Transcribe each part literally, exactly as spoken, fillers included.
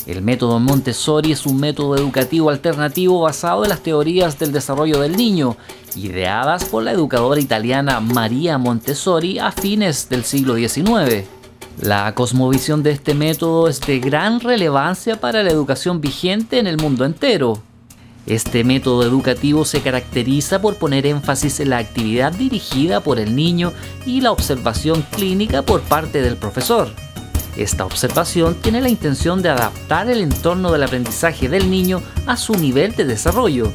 El método Montessori es un método educativo alternativo basado en las teorías del desarrollo del niño, ideadas por la educadora italiana Maria Montessori a fines del siglo diecinueve. La cosmovisión de este método es de gran relevancia para la educación vigente en el mundo entero. Este método educativo se caracteriza por poner énfasis en la actividad dirigida por el niño y la observación clínica por parte del profesor. Esta observación tiene la intención de adaptar el entorno del aprendizaje del niño a su nivel de desarrollo.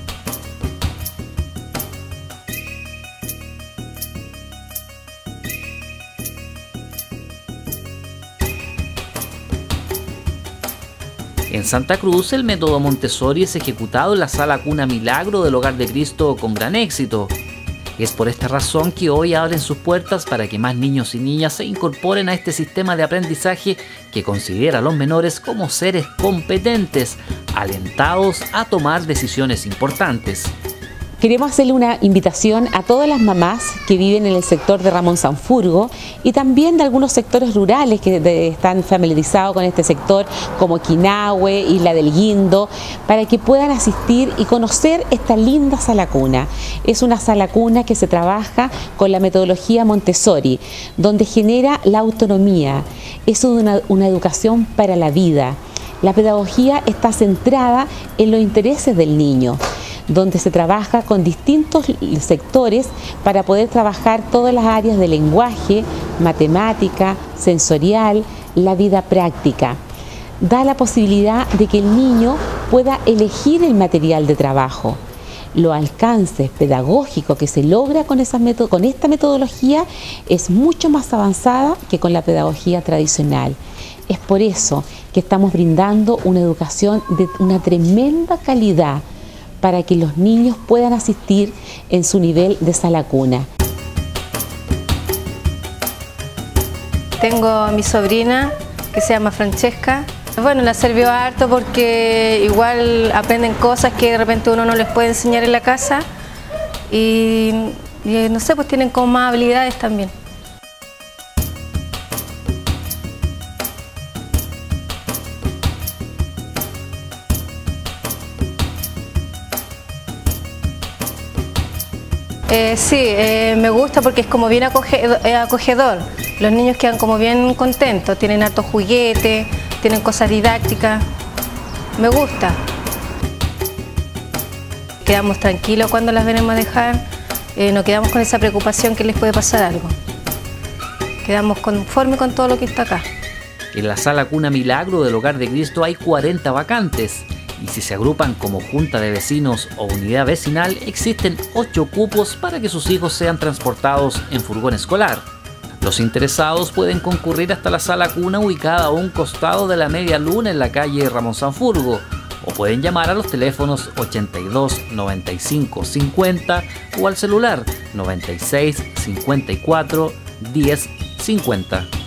En Santa Cruz, el método Montessori es ejecutado en la Sala Cuna Milagro del Hogar de Cristo con gran éxito. Es por esta razón que hoy abren sus puertas para que más niños y niñas se incorporen a este sistema de aprendizaje que considera a los menores como seres competentes, alentados a tomar decisiones importantes. Queremos hacerle una invitación a todas las mamás que viven en el sector de Ramón Sanfurgo y también de algunos sectores rurales que de, están familiarizados con este sector, como Quinahue, Isla del Guindo, para que puedan asistir y conocer esta linda sala cuna. Es una sala cuna que se trabaja con la metodología Montessori, donde genera la autonomía. Es una, una educación para la vida. La pedagogía está centrada en los intereses del niño, donde se trabaja con distintos sectores para poder trabajar todas las áreas de lenguaje, matemática, sensorial, la vida práctica. Da la posibilidad de que el niño pueda elegir el material de trabajo. Los alcances pedagógicos que se logra con, esa con esta metodología es mucho más avanzada que con la pedagogía tradicional. Es por eso que estamos brindando una educación de una tremenda calidad para que los niños puedan asistir en su nivel de sala cuna. Tengo a mi sobrina que se llama Francesca. Bueno, la sirvió harto porque igual aprenden cosas que de repente uno no les puede enseñar en la casa y, y no sé, pues tienen como más habilidades también. Eh, sí, eh, me gusta porque es como bien acogedor, eh, acogedor. Los niños quedan como bien contentos, tienen hartos juguetes, tienen cosas didácticas. Me gusta. Quedamos tranquilos cuando las venimos a dejar, eh, no quedamos con esa preocupación que les puede pasar algo. Quedamos conformes con todo lo que está acá. En la Sala Cuna Milagro del Hogar de Cristo hay cuarenta vacantes. Y si se agrupan como junta de vecinos o unidad vecinal, existen ocho cupos para que sus hijos sean transportados en furgón escolar. Los interesados pueden concurrir hasta la sala cuna ubicada a un costado de la Media Luna en la calle Ramón Sanfurgo, o pueden llamar a los teléfonos ochenta y dos, noventa y cinco, cincuenta o al celular noventa y seis, cincuenta y cuatro, diez, cincuenta.